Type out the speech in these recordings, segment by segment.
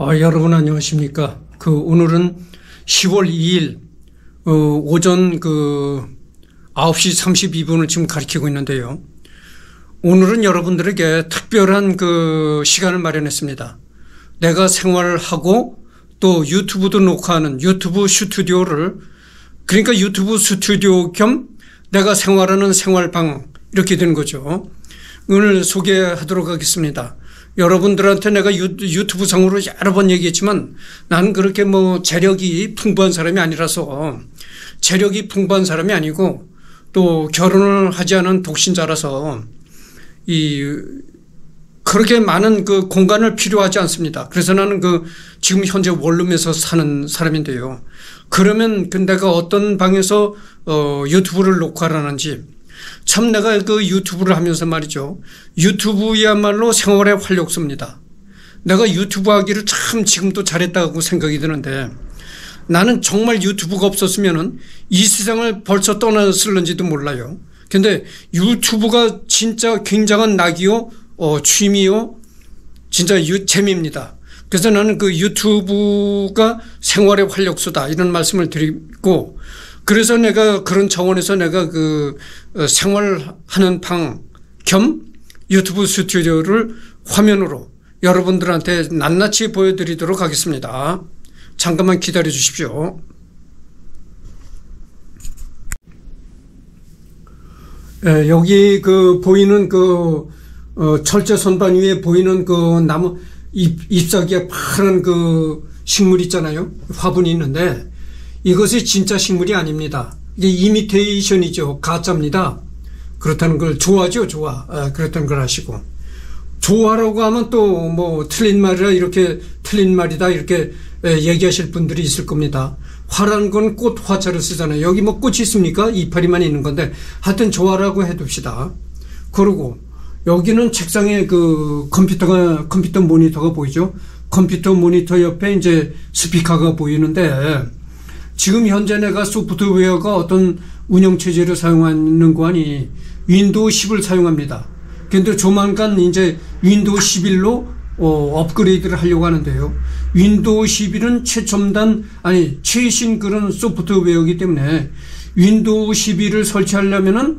여러분 안녕하십니까. 오늘은 10월 2일, 오전 9시 32분을 지금 가리키고 있는데요. 오늘은 여러분들에게 특별한 시간을 마련했습니다. 내가 생활하고 또 유튜브도 녹화하는 유튜브 스튜디오를, 그러니까 유튜브 스튜디오 겸 내가 생활하는 생활방, 이렇게 되는 거죠. 오늘 소개하도록 하겠습니다. 여러분들한테 내가 유튜브 상으로 여러 번 얘기했지만 나는 그렇게 재력이 풍부한 사람이 아니라서, 재력이 풍부한 사람이 아니고 또 결혼을 하지 않은 독신자라서 그렇게 많은 공간을 필요하지 않습니다. 그래서 나는 지금 현재 원룸에서 사는 사람인데요. 그러면 내가 어떤 방에서 유튜브를 녹화를 하는지, 참 내가 유튜브를 하면서 말이죠. 유튜브야말로 생활의 활력소입니다. 내가 유튜브 하기를 참 지금도 잘했다고 생각이 드는데, 나는 정말 유튜브가 없었으면은 이 세상을 벌써 떠났을는지도 몰라요. 근데 유튜브가 진짜 굉장한 낙이요, 취미요, 진짜 재미입니다. 그래서 나는 유튜브가 생활의 활력소다, 이런 말씀을 드리고, 그래서 내가 그런 정원에서 내가 생활하는 방 겸 유튜브 스튜디오를 화면으로 여러분들한테 낱낱이 보여드리도록 하겠습니다. 잠깐만 기다려 주십시오. 여기 보이는 철제 선반 위에 보이는 나무 잎사귀에 파란 식물 있잖아요. 화분이 있는데 이것이 진짜 식물이 아닙니다. 이게 이미테이션이죠. 가짜입니다. 그렇다는 걸 좋아하죠. 좋아. 그렇다는 걸 아시고. 좋아라고 하면 또 틀린 말이라 이렇게 틀린 말이다 이렇게 얘기하실 분들이 있을 겁니다. 화라는 건 꽃 화자를 쓰잖아요. 여기 꽃이 있습니까? 이파리만 있는 건데 하여튼 좋아라고 해둡시다. 그리고 여기는 책상에 컴퓨터 모니터가 보이죠. 컴퓨터 모니터 옆에 이제 스피커가 보이는데, 지금 현재 내가 소프트웨어가 어떤 운영체제를 사용하는 거 아니 윈도우 10을 사용합니다. 근데 조만간 이제 윈도우 11로 업그레이드를 하려고 하는데요. 윈도우 11은 최신 그런 소프트웨어이기 때문에 윈도우 11을 설치하려면은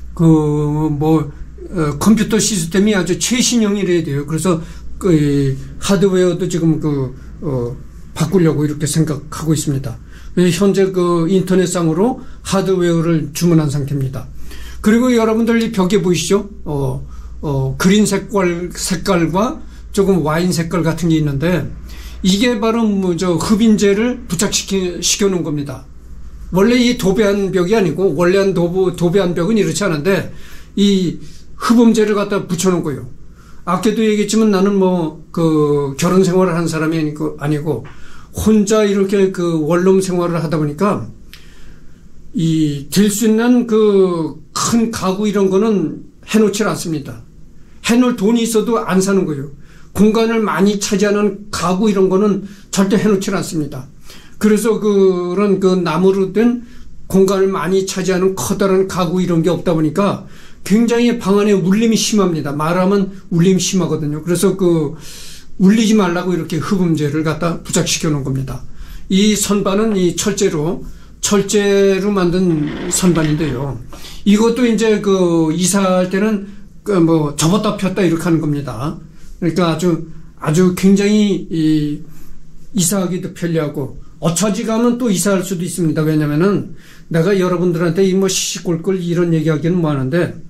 컴퓨터 시스템이 아주 최신형이래야 돼요. 그래서 하드웨어도 지금 바꾸려고 이렇게 생각하고 있습니다. 현재 인터넷상으로 하드웨어를 주문한 상태입니다. 그리고 여러분들 이 벽에 보이시죠? 그린 색깔과 조금 와인 색깔 같은 게 있는데, 이게 바로 흡인재를 부착시켜 놓은 겁니다. 원래 이 도배한 벽이 아니고, 원래 도배한 벽은 이렇지 않은데, 이 흡음재를 갖다 붙여놓은 거예요. 아까도 얘기했지만 나는 결혼 생활을 한 사람이 아니고, 혼자 이렇게 원룸 생활을 하다 보니까, 될 수 있는 큰 가구 이런 거는 해놓질 않습니다. 해놓을 돈이 있어도 안 사는 거예요. 공간을 많이 차지하는 가구 이런 거는 절대 해놓질 않습니다. 그래서 그런 나무로 된 공간을 많이 차지하는 커다란 가구 이런 게 없다 보니까 굉장히 방 안에 울림이 심합니다. 말하면 울림이 심하거든요. 그래서 울리지 말라고 이렇게 흡음재를 갖다 부착시켜 놓은 겁니다. 이 선반은 이 철제로 만든 선반인데요. 이것도 이제 이사할 때는 접었다 폈다 이렇게 하는 겁니다. 그러니까 아주 굉장히 이사하기도 편리하고, 어차지 가면 또 이사할 수도 있습니다. 왜냐면은 내가 여러분들한테 시시콜콜 이런 얘기하기는 뭐하는데,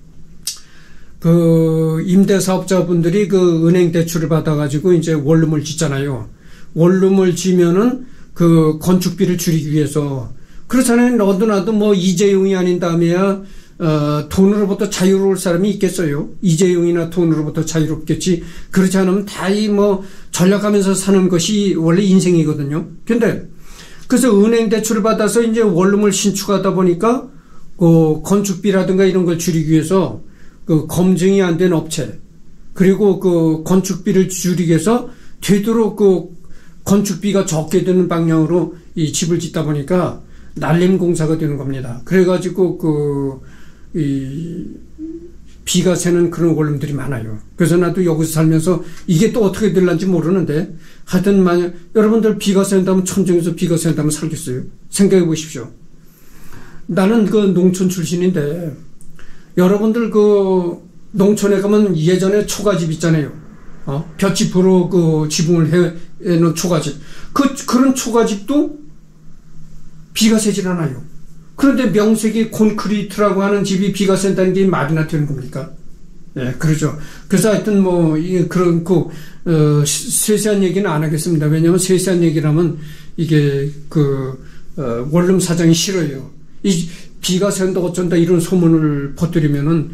임대사업자분들이 은행 대출을 받아가지고 이제 원룸을 짓잖아요. 원룸을 지면은 건축비를 줄이기 위해서, 그렇잖아요. 너도 나도 이재용이 아닌 다음에야 돈으로부터 자유로울 사람이 있겠어요. 이재용이나 돈으로부터 자유롭겠지. 그렇지 않으면 다 전략하면서 사는 것이 원래 인생이거든요. 근데 그래서 은행 대출을 받아서 이제 원룸을 신축하다 보니까 건축비라든가 이런 걸 줄이기 위해서 검증이 안 된 업체, 그리고 건축비를 줄이기 위해서 되도록 건축비가 적게 드는 방향으로 이 집을 짓다 보니까 날림 공사가 되는 겁니다. 그래가지고 비가 새는 그런 원룸들이 많아요. 그래서 나도 여기서 살면서 이게 또 어떻게 될런지 모르는데 하여튼 만약 여러분들 비가 샌다면 천정에서 비가 샌다면 살겠어요? 생각해 보십시오. 나는 그 농촌 출신인데 여러분들 그 농촌에 가면 예전에 초가집 있잖아요. 볏짚으로 그 지붕을 해놓은 초가집. 그런 초가집도 비가 새질 않아요. 그런데 명색이 콘크리트라고 하는 집이 비가 샌다는 게 말이나 되는 겁니까? 예, 그러죠. 그래서 하여튼 뭐, 그런, 세세한 얘기는 안 하겠습니다. 왜냐면 세세한 얘기라면 이게 원룸 사장이 싫어요. 비가 샌다 어쩐다 이런 소문을 퍼뜨리면은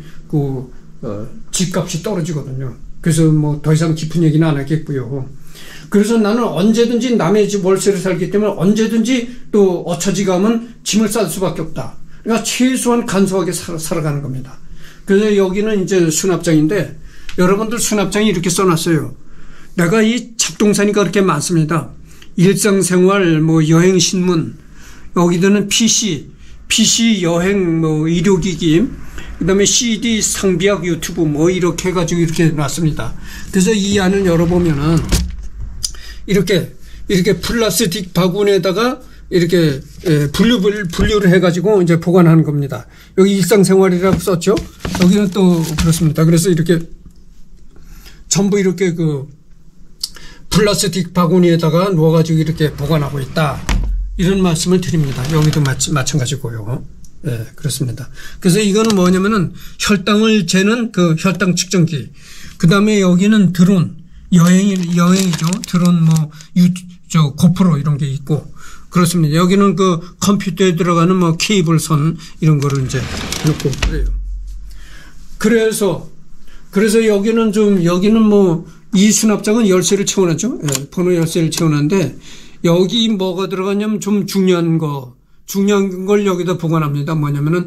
집값이 떨어지거든요. 그래서 뭐 더 이상 깊은 얘기는 안 하겠고요. 그래서 나는 언제든지 남의 집 월세를 살기 때문에 언제든지 또 어처지 가면 짐을 쌀 수밖에 없다. 그러니까 최소한 간소하게 살아가는 겁니다. 그래서 여기는 이제 수납장인데 여러분들 수납장이 이렇게 써놨어요. 내가 이 잡동사니까 그렇게 많습니다. 일상생활, 뭐 여행신문, 여기들은 PC 여행, 뭐 의료기기, 그 다음에 CD, 상비약, 유튜브 뭐 이렇게 해가지고 이렇게 놨습니다. 그래서 이 안을 열어보면은 이렇게 플라스틱 바구니에다가 이렇게 분류를 해가지고 이제 보관하는 겁니다. 여기 일상생활이라고 썼죠? 여기는 또 그렇습니다. 그래서 이렇게 전부 이렇게 플라스틱 바구니에다가 놓아가지고 이렇게 보관하고 있다. 이런 말씀을 드립니다. 여기도 마찬가지고요. 예, 그렇습니다. 그래서 이거는 뭐냐면은 혈당을 재는 그 혈당 측정기. 그 다음에 여기는 드론. 여행이죠. 드론 고프로 이런 게 있고. 그렇습니다. 여기는 컴퓨터에 들어가는 케이블선 이런 거를 이제 놓고 그래요. 그래서 여기는 이 수납장은 열쇠를 채워놨죠. 예, 번호 열쇠를 채워놨는데 여기 뭐가 들어가냐면 좀 중요한 걸 여기다 보관합니다. 뭐냐면은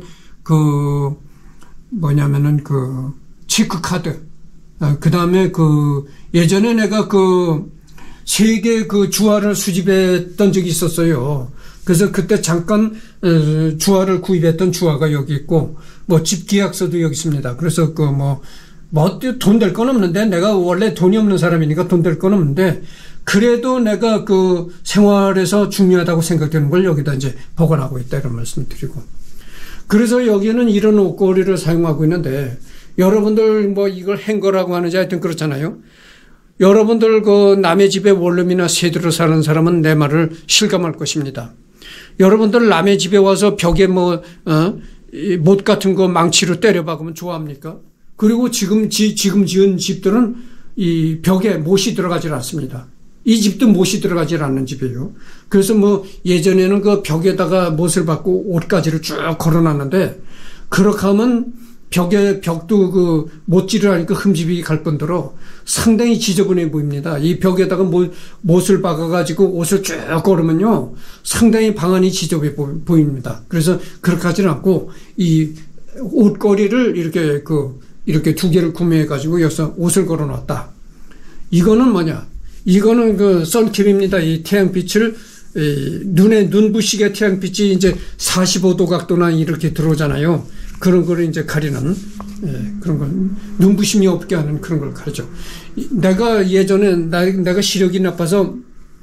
체크카드. 그 다음에 예전에 내가 세계 주화를 수집했던 적이 있었어요. 그래서 그때 잠깐 주화를 구입했던 주화가 여기 있고, 집 계약서도 여기 있습니다. 그래서 돈 될 건 없는데, 내가 원래 돈이 없는 사람이니까 돈 될 건 없는데, 그래도 내가 생활에서 중요하다고 생각되는 걸 여기다 이제 보관하고 있다 이런 말씀 드리고. 그래서 여기는 이런 옷걸이를 사용하고 있는데, 여러분들 이걸 행거라고 하는지 하여튼 그렇잖아요. 여러분들 남의 집에 원룸이나 세대로 사는 사람은 내 말을 실감할 것입니다. 여러분들 남의 집에 와서 벽에 못 같은 거 망치로 때려 박으면 좋아합니까? 그리고 지금 지은 집들은 이 벽에 못이 들어가질 않습니다. 이 집도 못이 들어가질 않는 집이에요. 그래서 예전에는 벽에다가 못을 박고 옷가지를 쭉 걸어놨는데, 그렇게 하면 벽도 못질을 하니까 흠집이 갈 뿐더러 상당히 지저분해 보입니다. 이 벽에다가 못을 박아가지고 옷을 쭉 걸으면요, 상당히 방안이 지저분해 보입니다. 그래서 그렇게 하지는 않고, 이 옷걸이를 이렇게 두 개를 구매해가지고 여기서 옷을 걸어 놨다. 이거는 뭐냐? 이거는 선캡입니다. 이 태양빛을, 눈부시게 태양빛이 이제 45도 각도나 이렇게 들어오잖아요. 그런 거를 이제 가리는, 그런 걸, 눈부심이 없게 하는 그런 걸 가리죠. 내가 예전에, 내가 시력이 나빠서,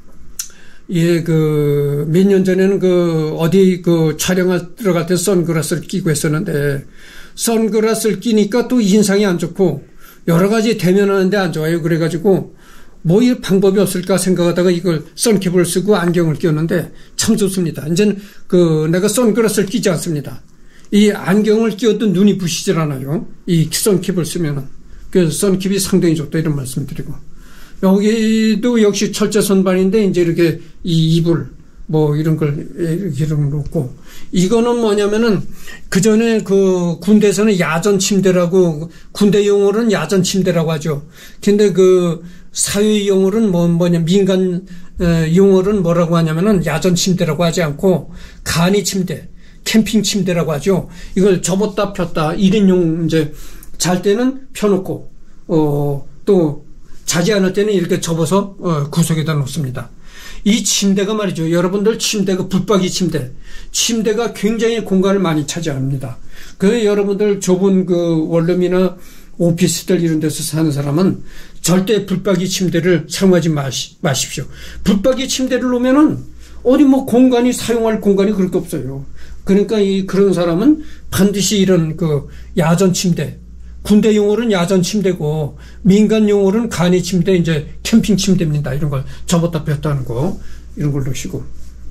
몇 년 전에는 어디 촬영을 들어갈 때 선글라스를 끼고 했었는데, 선글라스를 끼니까 또 인상이 안 좋고, 여러 가지 대면하는데 안 좋아요. 그래가지고, 이 방법이 없을까 생각하다가 이걸 선캡을 쓰고 안경을 꼈는데 참 좋습니다. 이제는 내가 선글라스를 끼지 않습니다. 이 안경을 끼어도 눈이 부시질 않아요. 이 선캡을 쓰면은. 그래서 선캡이 상당히 좋다 이런 말씀 드리고. 여기도 역시 철제 선반인데 이제 이렇게 이 이불 이런 걸 이렇게 놓고. 이거는 뭐냐면은 그 전에 군대에서는 야전 침대라고, 군대 용어로는 야전 침대라고 하죠. 근데 사회 용어로는 민간 용어로는 뭐라고 하냐면은 야전 침대라고 하지 않고 간이 침대, 캠핑 침대라고 하죠. 이걸 접었다 폈다 1인용 이제 잘 때는 펴놓고 또 자지 않을 때는 이렇게 접어서 구석에다 놓습니다. 이 침대가 말이죠. 여러분들 침대가 붙박이 침대가 굉장히 공간을 많이 차지합니다. 그래서 여러분들 좁은 그 원룸이나 오피스텔 이런 데서 사는 사람은 절대 붙박이 침대를 사용하지 마십시오. 붙박이 침대를 놓으면은 어디 뭐 공간이 사용할 공간이 그렇게 없어요. 그러니까 그런 사람은 반드시 이런 그 야전 침대, 군대 용어로는 야전 침대고 민간 용어로는 간이 침대, 이제 캠핑 침대입니다. 이런 걸 접었다 폈다 하는 거 이런 걸 놓으시고,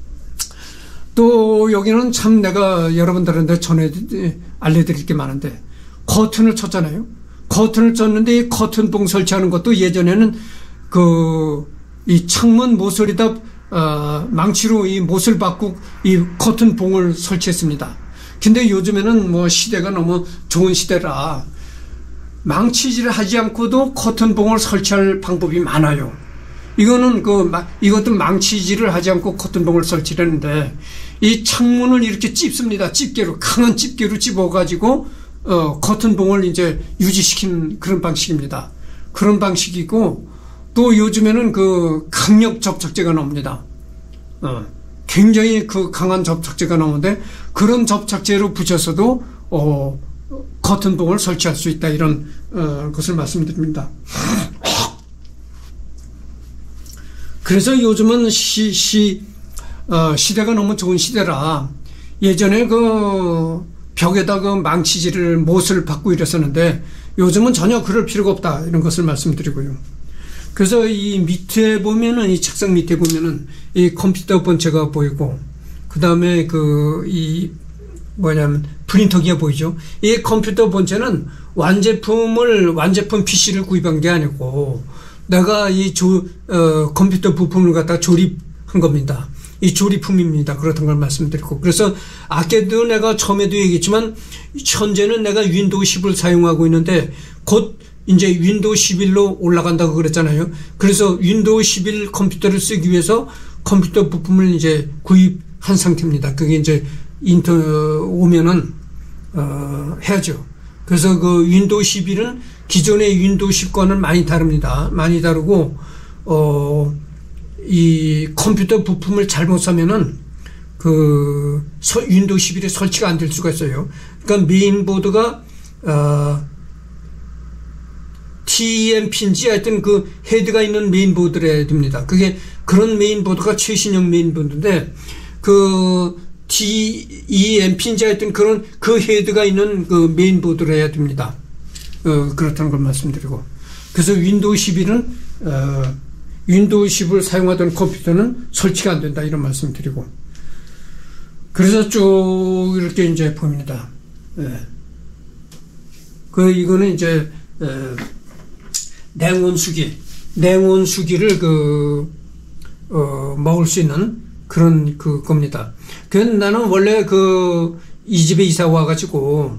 또 여기는 참 내가 여러분들한테 알려드릴 게 많은데, 커튼을 쳤잖아요. 커튼을 쳤는데 이 커튼봉 설치하는 것도 예전에는 이 창문 모서리다 망치로 이 못을 박고 이 커튼봉을 설치했습니다. 근데 요즘에는 뭐 시대가 너무 좋은 시대라 망치질을 하지 않고도 커튼봉을 설치할 방법이 많아요. 이것도 망치질을 하지 않고 커튼봉을 설치하는데, 이 창문을 이렇게 찝습니다. 강한 집게로 찝어가지고 커튼봉을 이제 유지시킨 그런 방식입니다. 그런 방식이고, 또 요즘에는 그 강력 접착제가 나옵니다. 굉장히 그 강한 접착제가 나오는데, 그런 접착제로 붙여서도 커튼봉을 설치할 수 있다, 이런 것을 말씀드립니다. 그래서 요즘은 시대가 너무 좋은 시대라, 예전에 그 벽에다 그 망치질을 못을 박고 이랬었는데 요즘은 전혀 그럴 필요가 없다, 이런 것을 말씀드리고요. 그래서 이 밑에 보면은, 이 책상 밑에 보면은 이 컴퓨터 본체가 보이고, 그 다음에 프린터기가 보이죠. 이 컴퓨터 본체는 완제품 PC를 구입한 게 아니고 내가 컴퓨터 부품을 갖다 조립한 겁니다. 이 조립품입니다. 그렇던 걸 말씀드리고, 그래서 아까도 내가 처음에도 얘기했지만 현재는 내가 윈도우 10을 사용하고 있는데 곧 이제 윈도우 11로 올라간다고 그랬잖아요. 그래서 윈도우 11 컴퓨터를 쓰기 위해서 컴퓨터 부품을 이제 구입한 상태입니다. 그게 이제 오면은 해야죠. 그래서 그 윈도우 11은 기존의 윈도우 10과는 많이 다릅니다. 많이 다르고 이 컴퓨터 부품을 잘못 사면은 윈도우 11에 설치가 안 될 수가 있어요. 그러니까 메인보드가 TMP인지 하여튼 그 헤드가 있는 메인보드를 해야 됩니다. 그런 메인보드가 최신형 메인보드인데, TEMP인지 하여튼 그 헤드가 있는 그 메인보드를 해야 됩니다. 그렇다는 걸 말씀드리고, 그래서 윈도우 11은 윈도우 10을 사용하던 컴퓨터는 설치가 안 된다, 이런 말씀드리고, 그래서 쭉 이렇게 이제 봅니다. 이거는 이제 냉온수기를 먹을 수 있는 그런 겁니다. 나는 원래 이 집에 이사 와가지고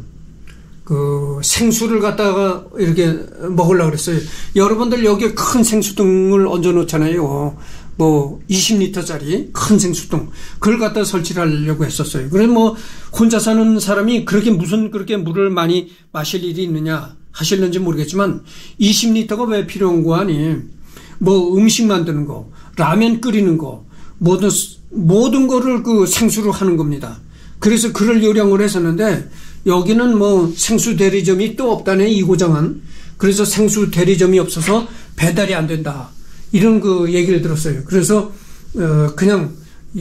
생수를 갖다가 이렇게 먹으려고 그랬어요. 여러분들 여기에 큰 생수통을 얹어 놓잖아요. 뭐 20리터짜리 큰 생수통, 그걸 갖다 설치를 하려고 했었어요. 그래서 뭐 혼자 사는 사람이 그렇게 물을 많이 마실 일이 있느냐 하실는지 모르겠지만 20리터가 왜 필요한 거 아니? 뭐 음식 만드는 거, 라면 끓이는 거, 모든 거를 생수로 하는 겁니다. 그래서 그럴 요량을 했었는데, 여기는 뭐 생수 대리점이 또 없다네, 이 고장은. 그래서 생수 대리점이 없어서 배달이 안 된다, 이런 얘기를 들었어요. 그래서 그냥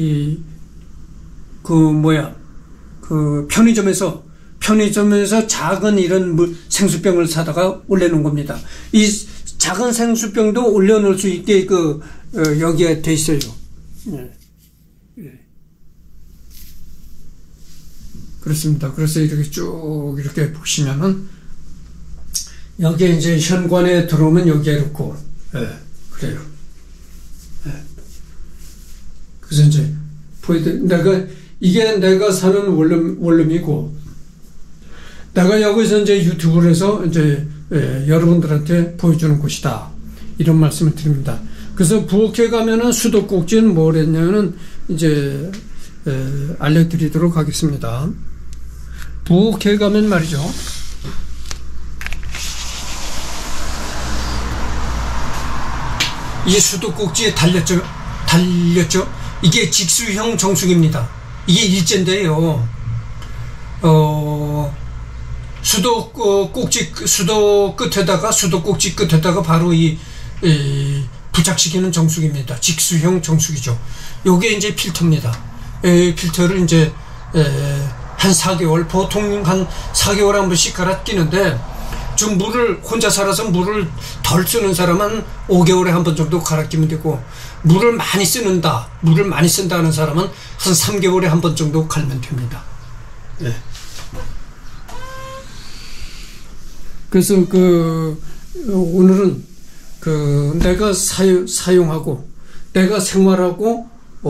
편의점에서 작은 이런 생수병을 사다가 올려놓은 겁니다. 이 작은 생수병도 올려놓을 수 있게 여기에 돼 있어요. 그렇습니다. 그래서 이렇게 쭉 이렇게 보시면은 여기에 이제 현관에 들어오면 여기에 이렇고, 그래요. 그래서 이제 이게 내가 사는 원룸이고, 내가 여기서 이제 유튜브를 해서 이제 여러분들한테 보여주는 곳이다, 이런 말씀을 드립니다. 그래서 부엌에 가면은 수도꼭지는 뭘 했냐면은 이제 알려드리도록 하겠습니다. 부엌에 가면 말이죠, 이 수도꼭지에 달렸죠. 이게 직수형 정수기입니다. 이게 일제인데요. 수도 꼭지 끝에다가 바로 부착시키는 정수기입니다. 직수형 정수기죠. 요게 이제 필터입니다. 필터를 이제 한 4개월, 보통 한 4개월 한 번씩 갈아 끼는데, 좀 물을, 혼자 살아서 물을 덜 쓰는 사람은 5개월에 한 번 정도 갈아 끼면 되고, 물을 많이 쓴다 하는 사람은 한 3개월에 한 번 정도 갈면 됩니다. 네. 그래서 오늘은 내가 사용하고, 내가 생활하고,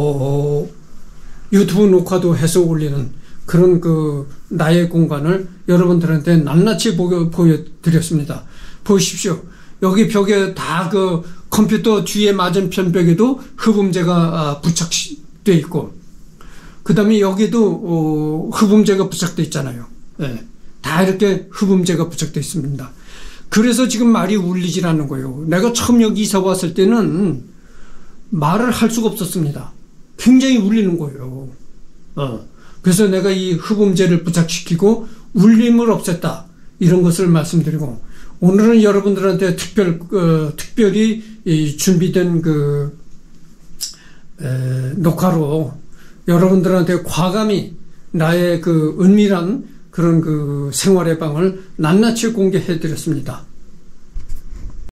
유튜브 녹화도 해서 올리는 그런 나의 공간을 여러분들한테 낱낱이 보여드렸습니다. 보십시오. 여기 벽에 다 컴퓨터 뒤에 맞은편 벽에도 흡음재가 부착되어 있고, 그 다음에 여기도 흡음재가 부착되어 있잖아요. 네. 다 이렇게 흡음재가 부착되어 있습니다. 그래서 지금 말이 울리질 않는 거예요. 내가 처음 여기 이사 왔을 때는 말을 할 수가 없었습니다. 굉장히 울리는 거예요. 그래서 내가 이 흡음재를 부착시키고 울림을 없앴다. 이런 것을 말씀드리고, 오늘은 여러분들한테 특별히 준비된 녹화로 여러분들한테 과감히 나의 은밀한 그런 생활의 방을 낱낱이 공개해 드렸습니다.